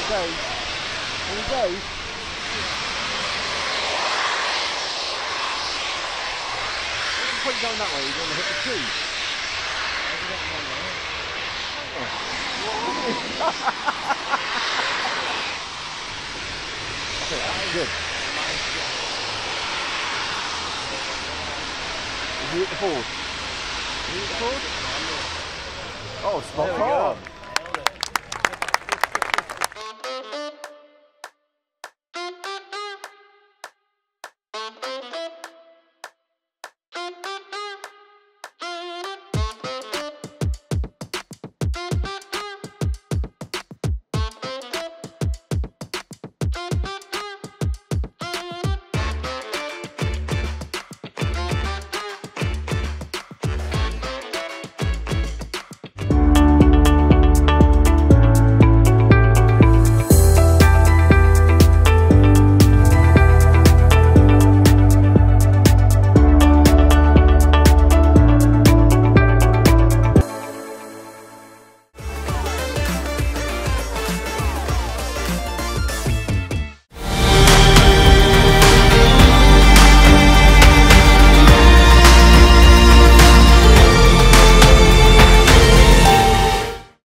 goes. Here he goes. What's the point going that way? You're going to hit the tree. Okay, that's good. Did you hit the board? Did you hit the board? Oh, spot on.